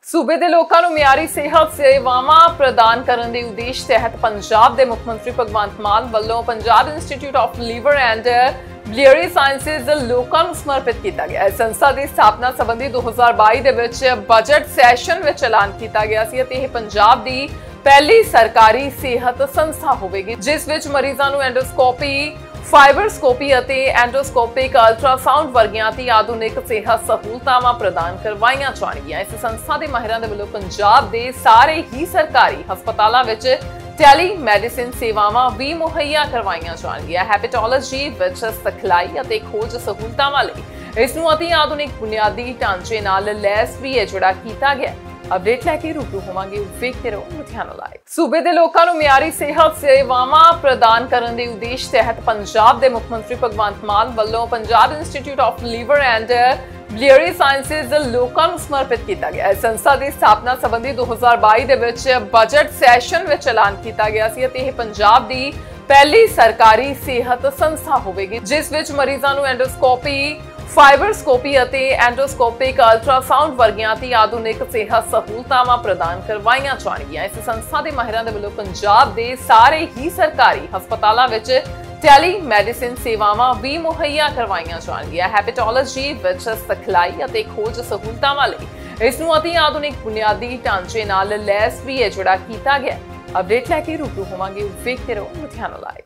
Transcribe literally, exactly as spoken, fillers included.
सूबे ਦੇ ਲੋਕਾਂ ਨੂੰ ਮਿਆਰੀ ਸਿਹਤ ਸੇਵਾਵਾਂ ਪ੍ਰਦਾਨ ਕਰਨ ਦੇ ਉਦੇਸ਼ ਤਹਿਤ ਪੰਜਾਬ ਦੇ ਮੁੱਖ ਮੰਤਰੀ ਭਗਵੰਤ ਮਾਨ ਵੱਲੋਂ Punjab institute of liver and biliary sciences ਲੋਕਾਂ ਨੂੰ ਸਮਰਪਿਤ ਕੀਤਾ ਗਿਆ। ਇਸ ਸੰਸਥਾ ਦੀ ਸਥਾਪਨਾ ਸੰਬੰਧੀ ਦੋ ਹਜ਼ਾਰ ਬਾਈ ਦੇ ਵਿੱਚ ਬਜਟ ਸੈਸ਼ਨ ਵਿੱਚ ਐਲਾਨ ਕੀਤਾ ਗਿਆ ਸੀ ਅਤੇ ਇਹ ਪੰਜਾਬ ਦੀ ਪਹਿਲੀ ਸਰਕਾਰੀ ਸਿਹਤ ਸੰਸਥਾ ਹੋਵੇਗੀ ਜਿਸ ਵਿੱਚ ਮਰੀਜ਼ਾਂ ਨੂੰ ਐਂਡੋਸਕੋਪੀ फाइबरस्कोपी ਅਤੇ एंडोस्कोपिक अल्ट्रासाउंड ਵਰਗੀਆਂ ਤੇ ਆਧੁਨਿਕ ਸਿਹਤ ਸਹੂਲਤਾਵਾਂ ਪ੍ਰਦਾਨ ਕਰਵਾਈਆਂ ਜਾਣਗੀਆਂ। ਇਸ ਸੰਸਥਾ ਦੇ ਮਾਹਿਰਾਂ ਦੇ ਵੱਲੋਂ ਪੰਜਾਬ ਦੇ ਸਾਰੇ ਹੀ ਸਰਕਾਰੀ ਹਸਪਤਾਲਾਂ ਵਿੱਚ ਟੈਲੀ ਮੈਡੀਸਿਨ ਸੇਵਾਵਾਂ ਵੀ ਮੁਹੱਈਆ ਕਰਵਾਈਆਂ ਜਾਣਗੀਆਂ। ਹੈਪੇਟੋਲੋਜੀ ਵਿੱਚ ਸਿਖਲਾਈ ਅਤੇ ਖੋਜ ਸਹੂਲਤਾਵਾਂ ਲਈ ਇਸ ਨੂੰ ਅਤੀ ਆਧੁਨਿਕ ਬੁਨਿਆਦੀ ਢਾਂਚੇ ਨਾਲ ਲੈਸ ਵੀ ਜਿਹੜਾ ਕੀਤਾ ਗਿਆ। अपडेट लैके रूबरू होवांगे, वेखते रहो लुधियाना लाइव। सूबे दे लोकां नूं मियारी सेहत सेवावां प्रदान करन दे उद्देश तहत पंजाब दे मुख मंत्री भगवंत मान वल्लों Punjab institute of liver and biliary sciences लोकां नूं समर्पित किया गया। इस संस्था की स्थापना संबंधी दो हज़ार बाई दे विच बजट सैशन विच ऐलान किया गया सी अते इह पंजाब दी पहली सरकारी सेहत संस्था होवेगी जिस विच मरीजां नूं एंडोस्कोपी फाइबरस्कोपी ਅਤੇ एंडोस्कोपिक अल्ट्रासाउंड ਵਰਗੀਆਂ ਤੇ ਆਧੁਨਿਕ ਸਿਹਤ ਸਹੂਲਤਾਵਾਂ ਪ੍ਰਦਾਨ ਕਰਵਾਈਆਂ ਜਾਣਗੀਆਂ। ਇਸ ਸੰਸਥਾ ਦੇ ਮਾਹਿਰਾਂ ਦੇ ਵੱਲੋਂ ਪੰਜਾਬ ਦੇ ਸਾਰੇ ਹੀ ਸਰਕਾਰੀ ਹਸਪਤਾਲਾਂ ਵਿੱਚ ਟੈਲੀ ਮੈਡੀਸਿਨ ਸੇਵਾਵਾਂ ਵੀ ਮੁਹੱਈਆ ਕਰਵਾਈਆਂ ਜਾਣਗੀਆਂ। ਹੈਪੇਟੋਲੋਜੀ ਵਿੱਚ ਸਿਖਲਾਈ ਅਤੇ ਖੋਜ ਸਹੂਲਤਾਂ ਲਈ ਇਸ ਨੂੰ ਅਤੀ ਆਧੁਨਿਕ ਬੁਨਿਆਦੀ ਢਾਂਚੇ ਨਾਲ ਲੈਸ ਵੀ ਜਿਹੜਾ ਕੀਤਾ ਗਿਆ। ਅਪਡੇਟ ਲੈ ਕੇ ਰੂਬਰੂ ਹੋਵਾਂਗੇ, ਵੇਖਦੇ ਰਹੋ ਲੁਧਿਆਣਾ ਲਾਈਵ।